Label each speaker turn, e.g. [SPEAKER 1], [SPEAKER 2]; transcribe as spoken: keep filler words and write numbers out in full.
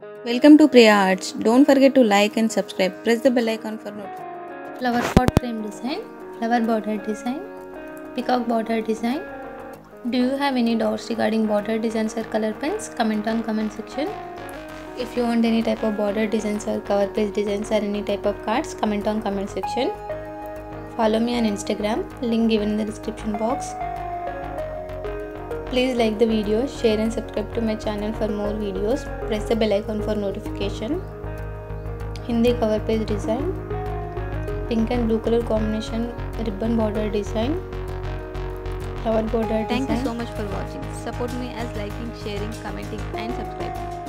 [SPEAKER 1] Welcome to Priya Arts. Don't forget to like and subscribe. Press the bell icon for notifications.
[SPEAKER 2] Flower pot frame design, flower border design, peacock border design. Do you have any doubts regarding border designs or color pens? Comment on comment section. If you want any type of border designs or cover page designs or any type of cards, comment on comment section. Follow me on Instagram, link given in the description box. Please like the video, share and subscribe to my channel for more videos. Press the bell icon for notification. Hindi cover page design, pink and blue color combination ribbon border design, flower border design.
[SPEAKER 1] Thank you so much for watching. Support me as liking, sharing, commenting and subscribing.